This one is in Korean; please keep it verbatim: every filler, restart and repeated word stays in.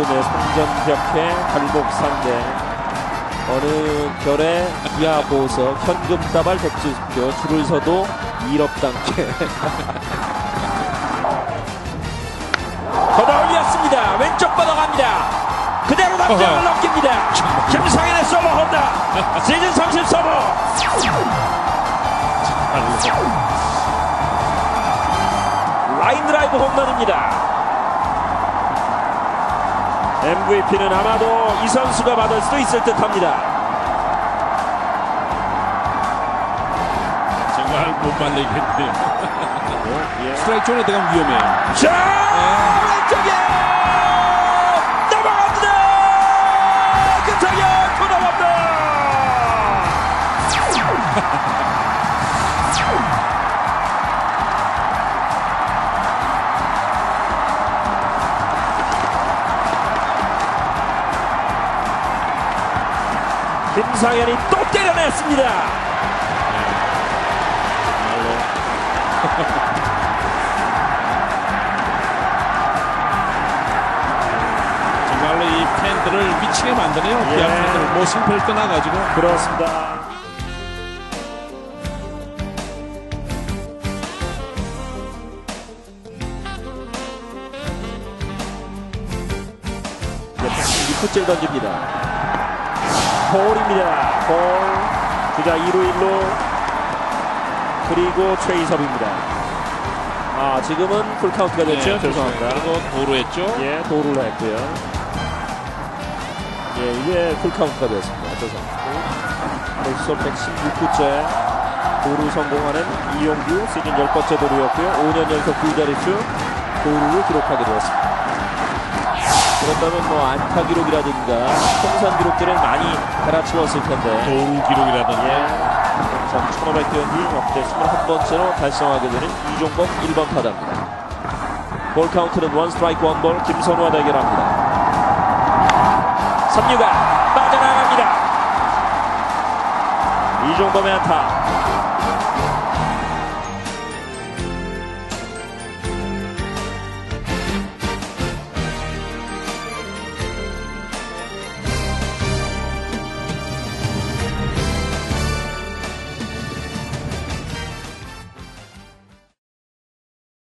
여름의 송전벽해 발목 상대 어느 결의 기아 보석 현금 다발 백지수표 줄을 서도 일억당께 걷어 올렸습니다. 왼쪽 뻗어갑니다. 그대로 담장을 넘깁니다. 김상현의 서버 홈런 시즌 삼십 서버. 라인 드라이브 홈런입니다. 엠브이피는 아마도 이 선수가 받을 수도 있을 듯 합니다. 정말 못 말리겠네요. 예. 스트라이크 존에 들어가면 위험해요. 자, 네. 왼쪽에 넘어갑니다. 김상현 돌아갑니다. 김상현이 또 때려냈습니다. 정말로 이 팬들을 미치게 만드네요. 예. 기아 팬들을 모심표를 떠나가지고. 그렇습니다. 이프칠 던집니다. 홀입니다. 홀. 주자 이 루 일 루. 그리고 최이섭입니다. 아, 지금은 풀카운트가 됐죠? 네, 죄송합니다. 그리고 도루했죠? 예, 도루를 했고요. 예, 이게 풀카운트가 됐습니다. 죄송합니다. 벌써 백십육 구째 도루 성공하는 이용규 시즌 열 번째 도루였고요. 오 년 연속 두 자릿수 도루를 기록하게 되었습니다. 그렇다면 뭐 안타 기록이라든가 통산 기록들을 많이 갈아치웠을 텐데 도루 기록이라든지. 예. 천오백 경기 역대 이십일 번째로 달성하게 되는 이종범 일 번 타자입니다. 볼 카운트는 원 스트라이크 원 볼 김선우와 대결합니다. 삼 루가 빠져나갑니다. 이종범의 안타.